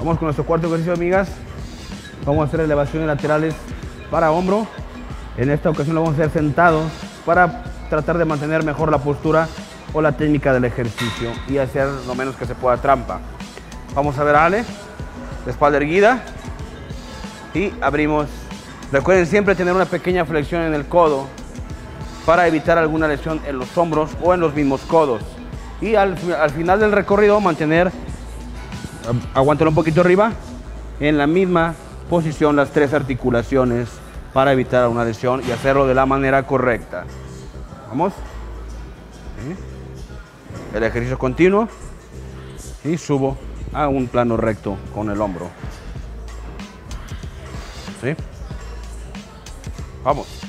Vamos con nuestro cuarto ejercicio, amigas. Vamos a hacer elevaciones laterales para hombro. En esta ocasión lo vamos a hacer sentados para tratar de mantener mejor la postura o la técnica del ejercicio y hacer lo menos que se pueda trampa. Vamos a ver a Ale, la espalda erguida y abrimos. Recuerden siempre tener una pequeña flexión en el codo para evitar alguna lesión en los hombros o en los mismos codos. Y al final del recorrido mantener, aguántalo un poquito arriba, en la misma posición las tres articulaciones para evitar una lesión y hacerlo de la manera correcta. Vamos. El ejercicio continuo y subo a un plano recto con el hombro. ¿Sí? Vamos.